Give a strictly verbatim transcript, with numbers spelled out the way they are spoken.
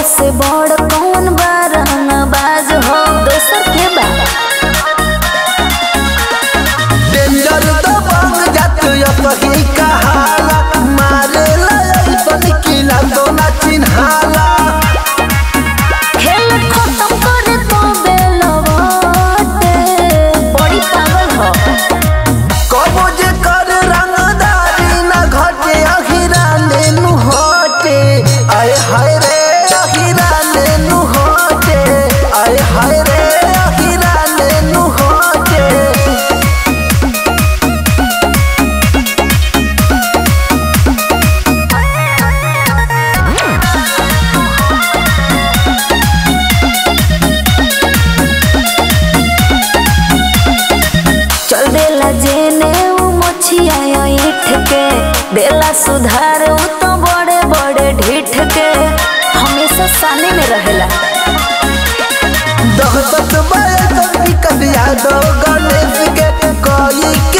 से बड़ कौन बारन बाज हो दोसर के बा डेंजर तो बन जात यही कहाला मारे लाई बन किला तो ना चिन्हाला खेल खत्म करे तो बेलवाटे बड़ी पागल हो कबो जे कर रंगदारी ना घटे अहिरा लेनु होटे आए हाय रे अहिरा लेनु होटे आए हाय रे अहिरा लेनु होटे चल देला जेने उ मोछिया ईठ के देला सुधार उ तो बड़े बड़े ढीठ के हमेशा साने में रहेला दहशत बाय कभी कभी यादव गणेश के कोई